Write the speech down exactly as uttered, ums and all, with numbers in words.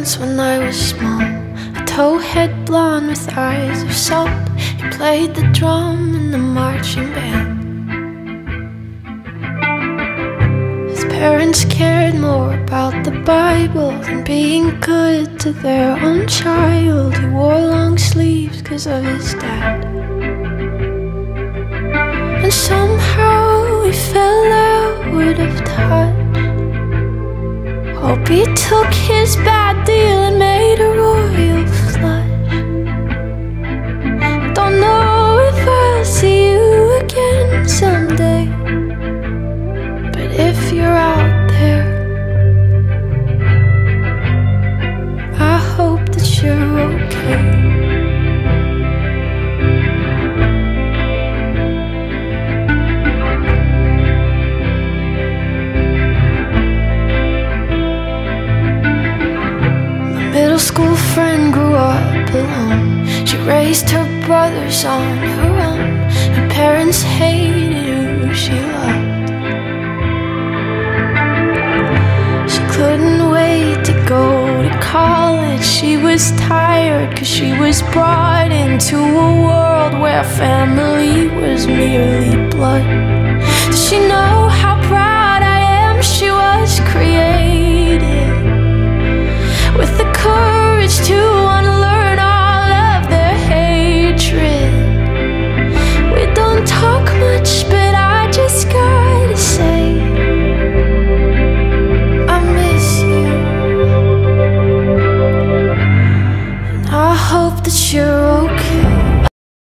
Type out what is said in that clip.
once when I was small, a towhead blonde with eyes of salt. He played the drum in the marching band. His parents cared more about the Bible than being good to their own child. He wore long sleeves because of his dad, and somehow he fell out of touch. Hope he took his bad deal and made a royal flush. Don't know if I'll see you again someday, but if you're out there, I hope that you're okay. Middle school friend grew up alone. She raised her brothers on her own. Her parents hated who she loved. She couldn't wait to go to college. She was tired cause she was brought into a world where family was merely blood. Does she know how proud I am? She was created with the courage to unlearn all of their hatred. We don't talk much, but I just gotta say, I miss you, and I hope that you're